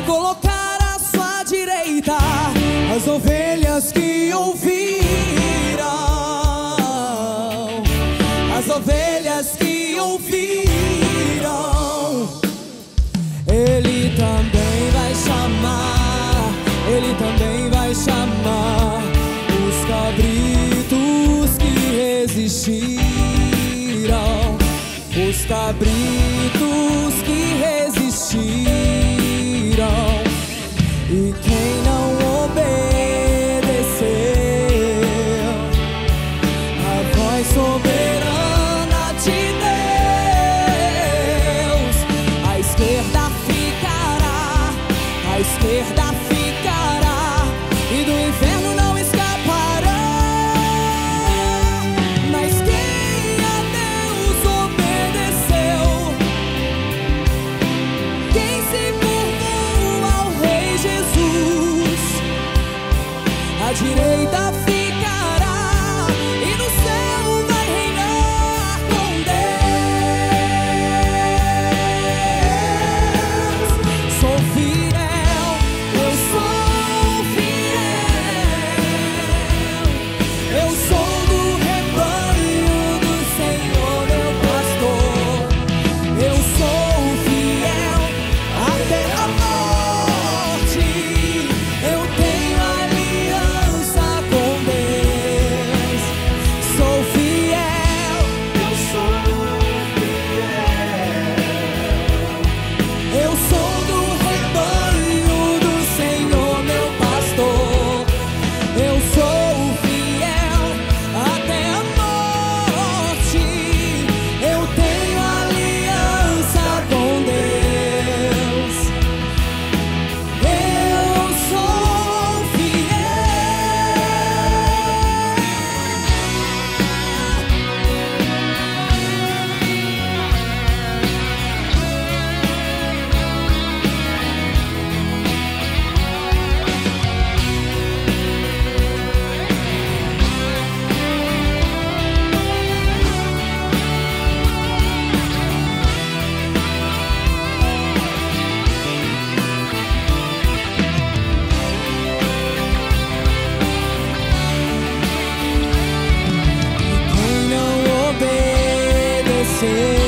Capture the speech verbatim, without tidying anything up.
colocar à sua direita as ovelhas que ouviram, as ovelhas que ouviram. Ele também vai chamar, Ele também vai chamar os cabritos que resistiram, os cabritos que resistiram. E quem não obedeceu a voz soberana de Deus, a esquerda ficará, a esquerda ficará, e do inferno não escapará. Mas quem a Deus obedeceu, quem se curvou ao Rei Jesus, a direita ficará e no céu vai reinar com Deus. Sou fiel, eu sou fiel, eu sou do rebanho do Senhor, meu pastor. Eu sou fiel até a morte, eu tenho aliança com Deus. Sou fiel, eu sou fiel, eu sou do rebanho do Senhor, meu pastor. Eu sou fiel até a morte, eu tenho aliança com Deus. Eu sou quem não obedeceu